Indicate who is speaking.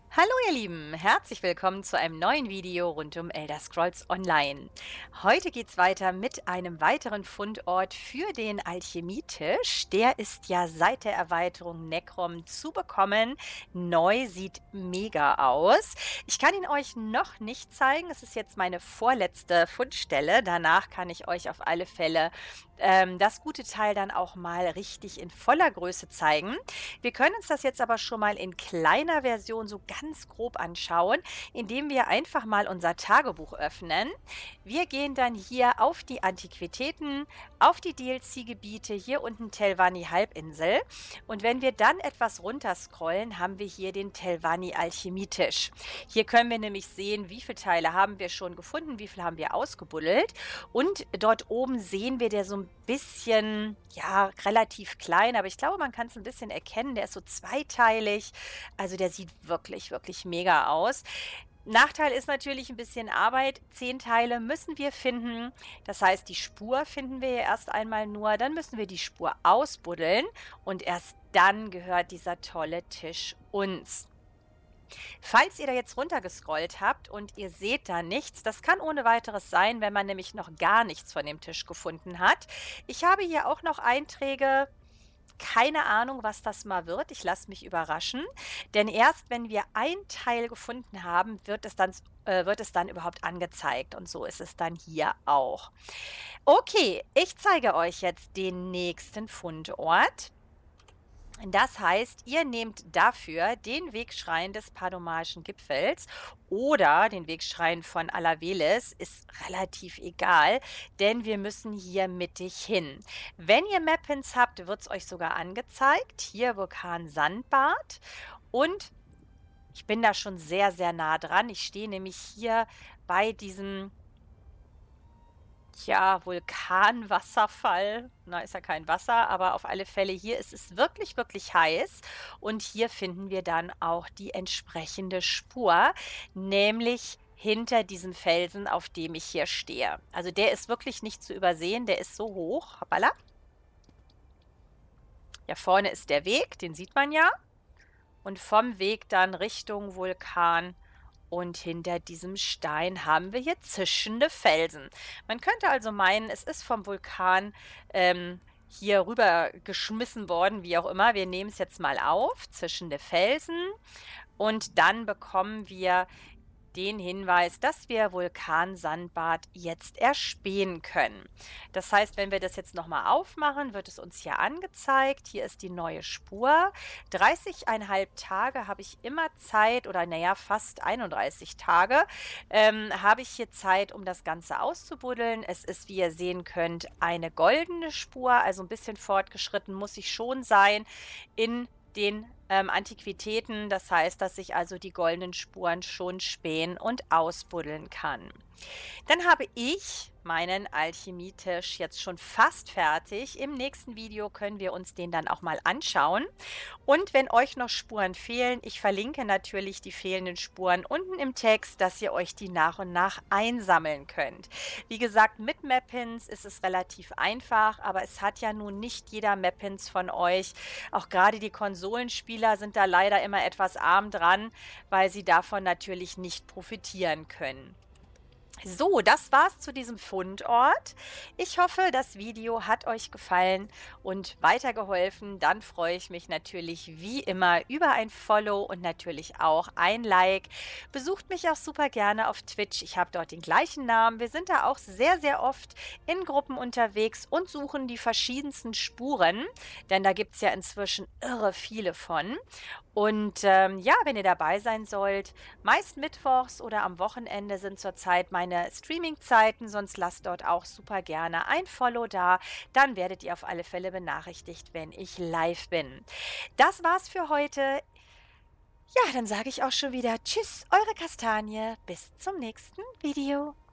Speaker 1: Hallo ihr Lieben, herzlich willkommen zu einem neuen Video rund um Elder Scrolls Online. Heute geht's weiter mit einem weiteren Fundort für den Alchemietisch. Der ist ja seit der Erweiterung Necrom zu bekommen. Neu, sieht mega aus. Ich kann ihn euch noch nicht zeigen. Es ist jetzt meine vorletzte Fundstelle. Danach kann ich euch auf alle Fälle das gute Teil dann auch mal richtig in voller Größe zeigen. Wir können uns das jetzt aber schon mal in kleiner Version so ganz grob anschauen, indem wir einfach mal unser Tagebuch öffnen. Wir gehen dann hier auf die Antiquitäten, auf die DLC-Gebiete, hier unten Telvanni-Halbinsel. Und wenn wir dann etwas runter scrollen, haben wir hier den Telvanni-Alchemietisch. Hier können wir nämlich sehen, wie viele Teile haben wir schon gefunden, wie viele haben wir ausgebuddelt. Und dort oben sehen wir der so ein bisschen, ja, relativ klein, aber ich glaube, man kann es ein bisschen erkennen. Der ist so zweiteilig. Also der sieht wirklich, wirklich mega aus. Nachteil ist natürlich ein bisschen Arbeit. 10 Teile müssen wir finden. Das heißt, die Spur finden wir ja erst einmal nur. Dann müssen wir die Spur ausbuddeln und erst dann gehört dieser tolle Tisch uns. Falls ihr da jetzt runtergescrollt habt und ihr seht da nichts, das kann ohne weiteres sein, wenn man nämlich noch gar nichts von dem Tisch gefunden hat. Ich habe hier auch noch Einträge. Keine Ahnung, was das mal wird. Ich lasse mich überraschen. Denn erst wenn wir ein Teil gefunden haben, wird es dann überhaupt angezeigt. Und so ist es dann hier auch. Okay, ich zeige euch jetzt den nächsten Fundort. Das heißt, ihr nehmt dafür den Wegschrein des Padomarischen Gipfels oder den Wegschrein von Alaveles, ist relativ egal, denn wir müssen hier mittig hin. Wenn ihr Map-Pins habt, wird es euch sogar angezeigt. Hier Vulkan Sandbad und ich bin da schon sehr, sehr nah dran. Ich stehe nämlich hier bei diesem, ja, Vulkanwasserfall. Na, ist ja kein Wasser, aber auf alle Fälle hier ist es wirklich, wirklich heiß. Und hier finden wir dann auch die entsprechende Spur, nämlich hinter diesem Felsen, auf dem ich hier stehe. Also der ist wirklich nicht zu übersehen, der ist so hoch. Hoppala. Ja, vorne ist der Weg, den sieht man ja. Und vom Weg dann Richtung Vulkan. Und hinter diesem Stein haben wir hier zischende Felsen. Man könnte also meinen, es ist vom Vulkan hier rüber geschmissen worden, wie auch immer. Wir nehmen es jetzt mal auf, zischende Felsen. Und dann bekommen wir den Hinweis, dass wir Vulkansandbad jetzt erspähen können. Das heißt, wenn wir das jetzt nochmal aufmachen, wird es uns hier angezeigt. Hier ist die neue Spur. 30,5 Tage habe ich immer Zeit, oder naja, fast 31 Tage, habe ich hier Zeit, um das Ganze auszubuddeln. Es ist, wie ihr sehen könnt, eine goldene Spur, also ein bisschen fortgeschritten muss ich schon sein in den Antiquitäten. Das heißt, dass ich also die goldenen Spuren schon spähen und ausbuddeln kann. Dann habe ich meinen Alchemietisch jetzt schon fast fertig. Im nächsten Video können wir uns den dann auch mal anschauen. Und wenn euch noch Spuren fehlen, ich verlinke natürlich die fehlenden Spuren unten im Text, dass ihr euch die nach und nach einsammeln könnt. Wie gesagt, mit Map-Pins ist es relativ einfach, aber es hat ja nun nicht jeder Map-Pins von euch. Auch gerade die Konsolenspieler sind da leider immer etwas arm dran, weil sie davon natürlich nicht profitieren können. So, das war's zu diesem Fundort. Ich hoffe, das Video hat euch gefallen und weitergeholfen. Dann freue ich mich natürlich wie immer über ein Follow und natürlich auch ein Like. Besucht mich auch super gerne auf Twitch. Ich habe dort den gleichen Namen. Wir sind da auch sehr, sehr oft in Gruppen unterwegs und suchen die verschiedensten Spuren, denn da gibt es ja inzwischen irre viele von. Und ja, wenn ihr dabei sein sollt, meist mittwochs oder am Wochenende sind zurzeit meine Streaming-Zeiten, sonst lasst dort auch super gerne ein Follow da. Dann werdet ihr auf alle Fälle benachrichtigt, wenn ich live bin. Das war's für heute. Ja, dann sage ich auch schon wieder Tschüss, eure Kastanie. Bis zum nächsten Video.